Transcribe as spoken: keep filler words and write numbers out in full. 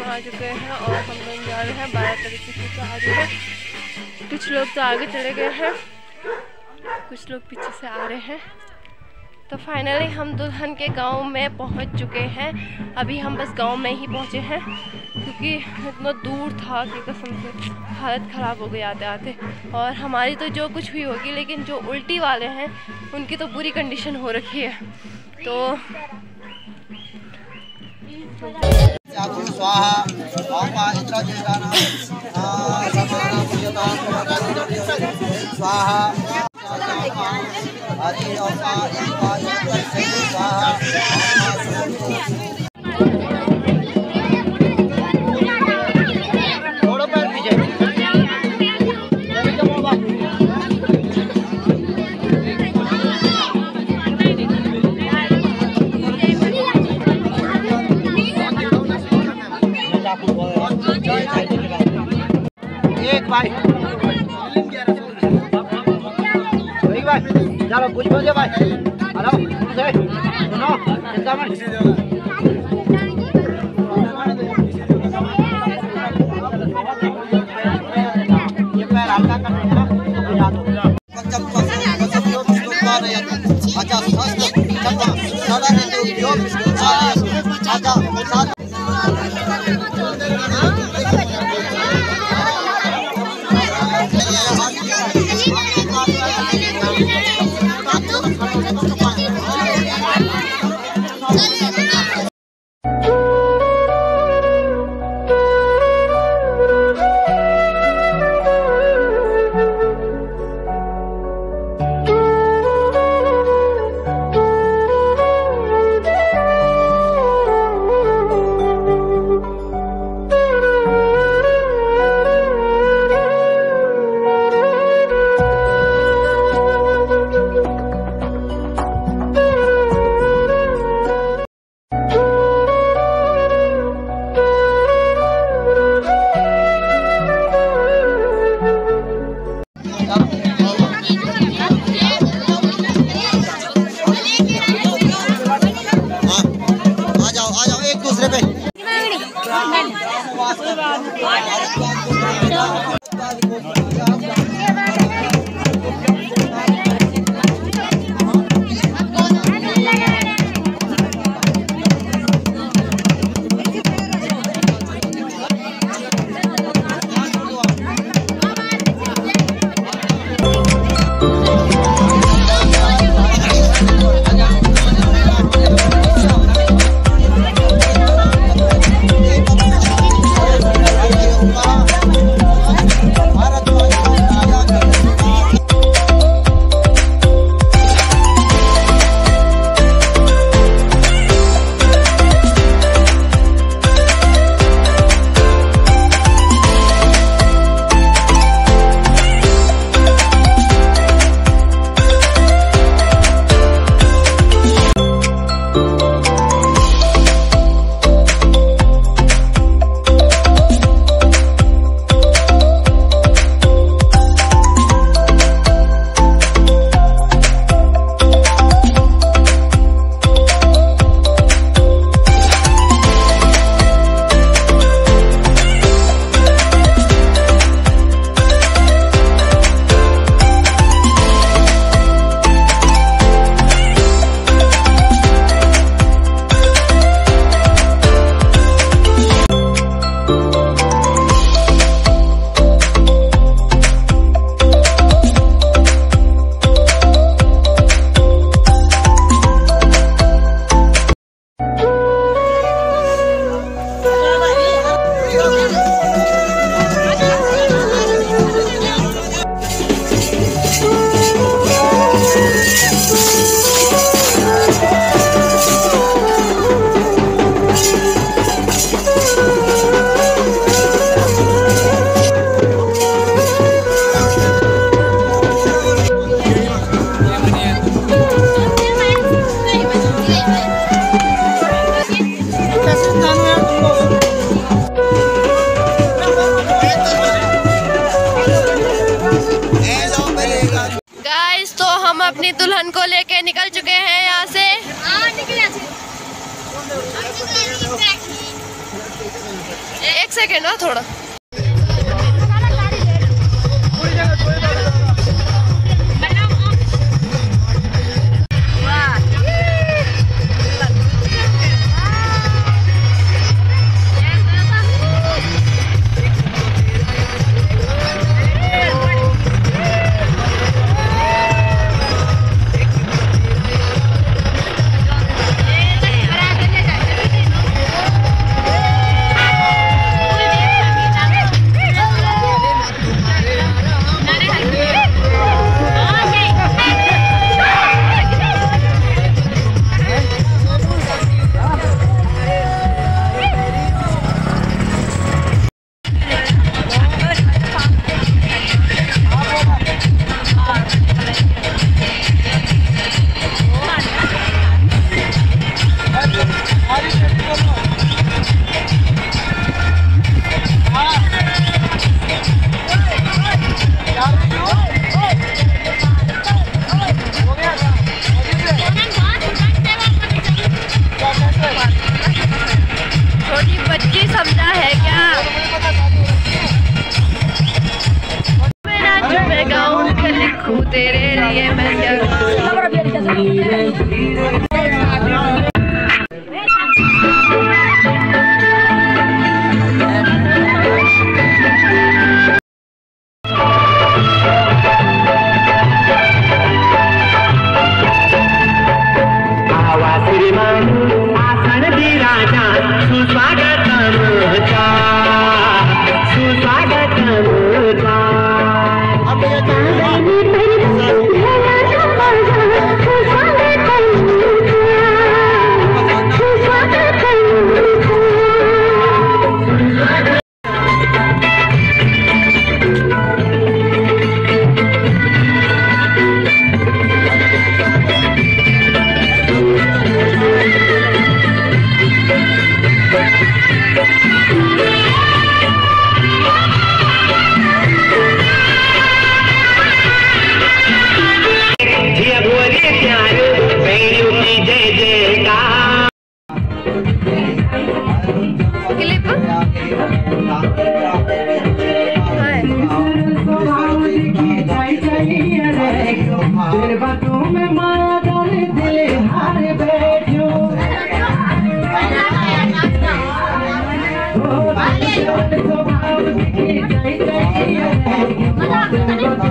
आ चुके हैं और हम लोग जा रहे हैं बारह तरीके से आ रही है। कुछ लोग तो आगे चले गए हैं, कुछ लोग पीछे से आ रहे हैं। तो फाइनली हम दुल्हन के गांव में पहुंच चुके हैं। अभी हम बस गांव में ही पहुंचे हैं क्योंकि इतना दूर था कि कसम से हालत ख़राब हो गई आते आते। और हमारी तो जो कुछ भी होगी, लेकिन जो उल्टी वाले हैं उनकी तो बुरी कंडीशन हो रखी है। तो स्वाहा एक भाई एक भाई चलो कुछ बोलिए भाई। हेलो सुनो चिंता मत। ये पैर हल्का कर देना तो बुझा दो। अच्छा चलो सादा में जो अच्छा अपनी दुल्हन को लेके निकल चुके हैं यहाँ से। एक सेकेंड ना थोड़ा तेरे लिए मैं क्या Mata,